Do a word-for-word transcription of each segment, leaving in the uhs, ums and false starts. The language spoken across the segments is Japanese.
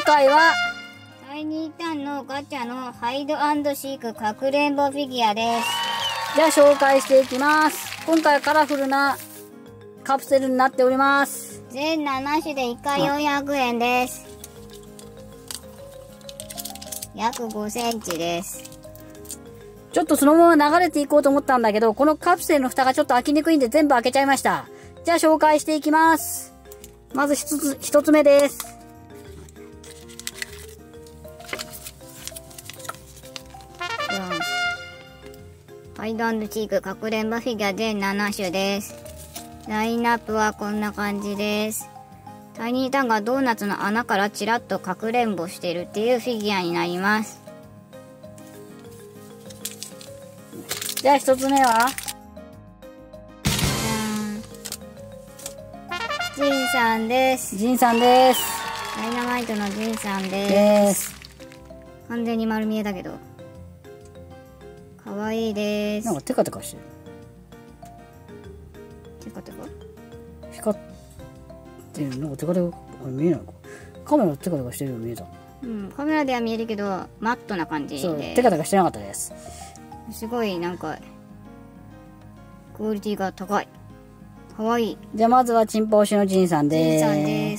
回は、 タイニータンのガチャのハイド&シークかくれんぼフィギュアです。 じゃあ紹介していきます。今回はカラフルなカプセルになっております。 全なな種でいっかいよんひゃくえんです。約ごセンチです。 ちょっとそのまま流れていこうと思ったんだけど、このカプセルの蓋がちょっと開きにくいんで全部開けちゃいました。じゃあ紹介していきます。まず一つ、一つ目です。 ハイド&チークかくれんぼフィギュア全なな種です。ラインナップはこんな感じです。タイニータンがドーナツの穴からチラッとかくれんぼしてるっていうフィギュアになります。 じゃあ一つ目はジンさんです。 ジンさんです。 ダイナマイトのジンさんです。 です。 完全に丸見えだけど。かわいいです。 なんかテカテカしてる。 テカテカ光ってる。なんかテカテカ、あれ見えないか。カメラテカテカしてるように見えた。 うん、カメラでは見えるけど、マットな感じで。 そう、テカテカしてなかったです。 すごいなんか、クオリティが高い。かわいい。 じゃあまずはチンポ推しのジンさんです。 ジンさんです。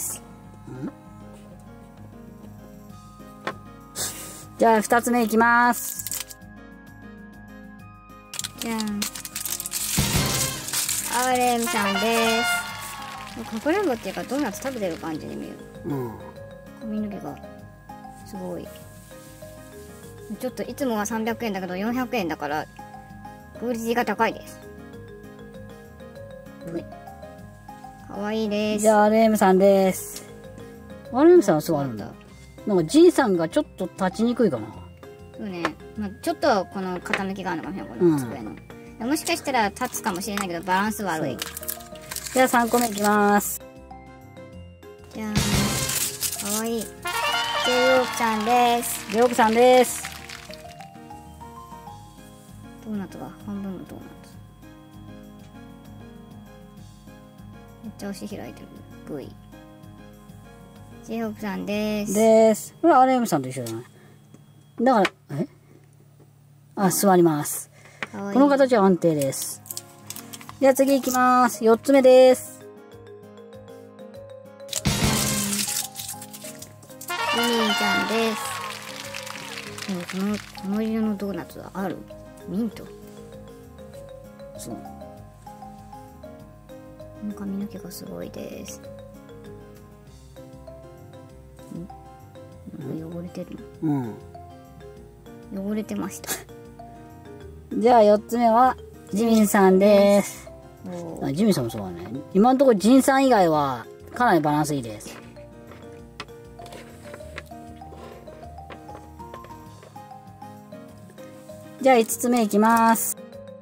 じゃあ二つ目いきます。 じゃん。アーレムさんです。かくれんぼっていうかドーナツ食べてる感じで見える。 うん。 髪の毛がすごい。ちょっといつもはさんびゃくえんだけどよんひゃくえんだからクオリティが高いです。かわいいです。 じゃあアーレムさんです。アーレムさんは座るんだ。なんかジンさんがちょっと立ちにくいかな。 そうね。まあ、ちょっとこの傾きがあるのかもしれない、この机の。うん、もしかしたら立つかもしれないけどバランス悪い。 じゃあさんこめいきます。 じゃーん。かわいい。ジェイオークさんです。 ジェイオークさんです。 ドーナツが半分のドーナツ。めっちゃ足開いてる。ブイ。ジェイオークさんです。 です。これアーレムさんと一緒じゃない。だから、えあ、座ります。 かわいい。 この形は安定です。じゃあ次行きます。よっつめです。 ユミンちゃんです。この、この色のドーナツはある？ミント？ そう。 この髪の毛がすごいです。ん？なんか汚れてるの？ うん。 汚れてました。 じゃあよっつめはジミンさんです。あ、ジミンさんもそうだね。今のところジンさん以外はかなりバランスいいです。じゃあいつつめいきます。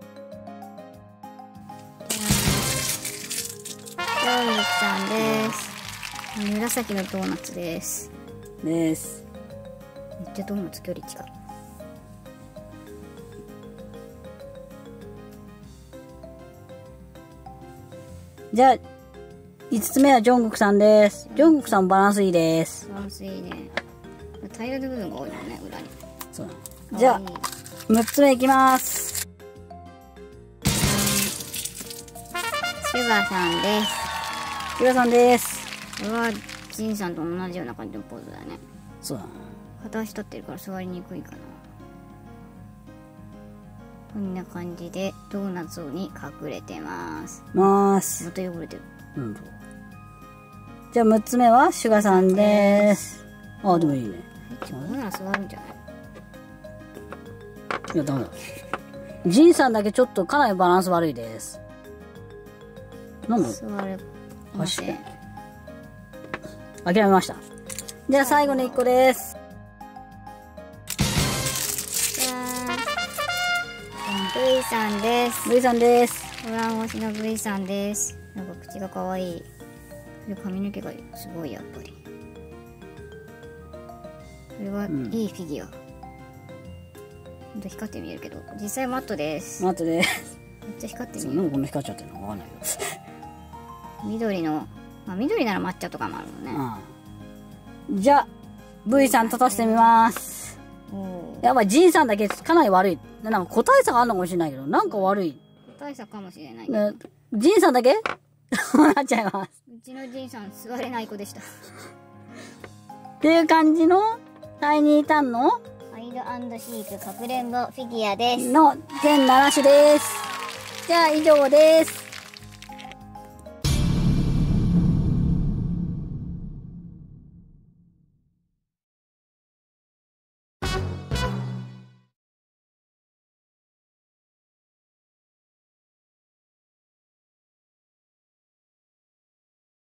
ジョングクさんです。紫のドーナツです。 です。 めっちゃドーナツ距離近い。 じゃあ、いつつめはジョングクさんです。ジョングクさんもバランスいいです。 バランスいいね。平らな部分が多いもんね、裏に。 そう。じゃあ、むっつめいきます。 シュガーさんです。 シュガーさんです。 これは、ジンさんと同じような感じのポーズだね。 そうだな。 片足立ってるから座りにくいかな。こんな感じでドーナツに隠れてます。 まーす。 また汚れてる。 うん。じゃあむっつめはシュガさんです。ああ、でもいいね。 これなら座るんじゃない？ いや、ダメだ。ジンさんだけちょっとかなりバランス悪いです。なんだ？ 座れません。 諦めました。じゃあ最後のいっこです。 V さんです。 V さんです。 オラン推しの V さんです。なんか口が可愛い。髪の毛がすごいやっぱり。これはいいフィギュア。ほんと光って見えるけど、実際マットです。 マットです。 めっちゃ光って見える。 なんでこんな光っちゃってるのかわかんないよ。 緑の、まあ緑なら抹茶とかもあるのね。 うん。じゃあ、 V さん立たせてみます。やっぱりジンさんだけかなり悪い。なんか個体差があるのかもしれないけど、なんか悪い。 個体差かもしれない。 ね、ジンさんだけなっちゃいます。 うちのジンさん座れない子でした。 っていう感じのタイニータンのハイド&シークかくれんぼフィギュアです。 の全なな種です。じゃあ以上です。